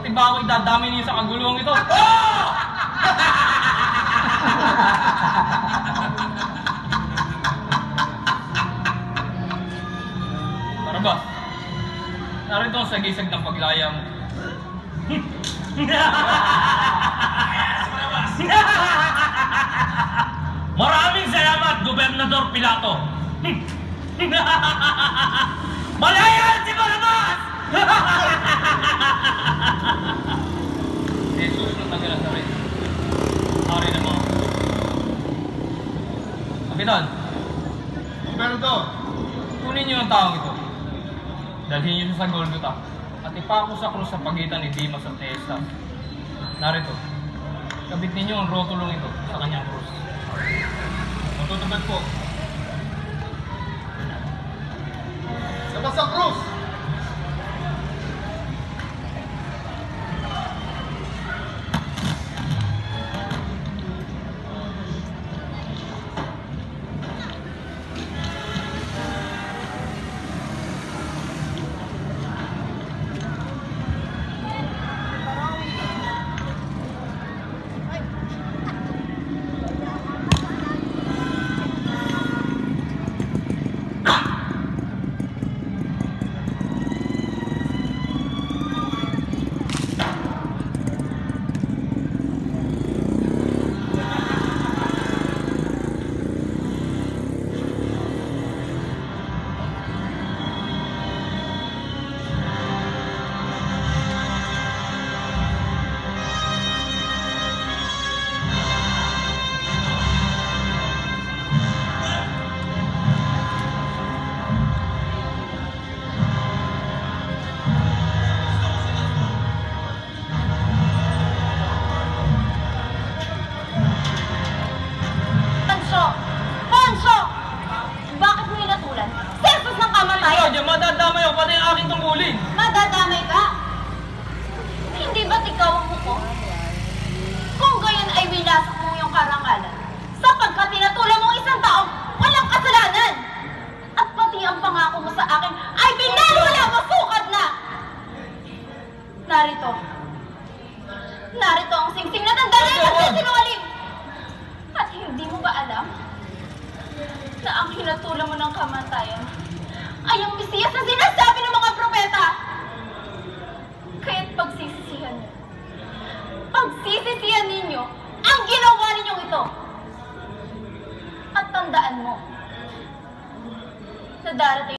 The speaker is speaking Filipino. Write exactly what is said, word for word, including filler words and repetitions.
Pati ba ako idadami niyo sa kaguluhang ito? Barabas, narito ang sagisag ng paglayam. Maraming salamat, Gobernador Pilato. Malayan si Barabas! Jesus ng Nazaret, hari ng mga Kapitan, Gobernador, kunin niyo ang taong ito. Dalhin niyo siya sa Golgota at ipako sa krus sa pagitan ni Dimas at Estas. Narito, kabit ninyo ang rotulong ito sa kanyang krus. matutupad po. Labas ang krus! Madadamay ako, pati ang aking tungkulin. Madadamay ka? Hindi ba't ikaw ang hukom? Kung gayon ay winasak mo yung karangalan, sapagkat tinatulong mong isang taong walang kasalanan. At pati ang pangako mo sa akin ay binalwala mo sukad na. Narito. Narito ang singsing na tanda na yung nagsisinungaling. At hindi mo ba alam na ang hinatulan mo ng kamatayan ay ang Mesiyas na sinasabi ng mga propeta? Kaya't pagsisisihan niyo. Pagsisisihan ninyo ang ginawa ninyong ito. At tandaan mo na darating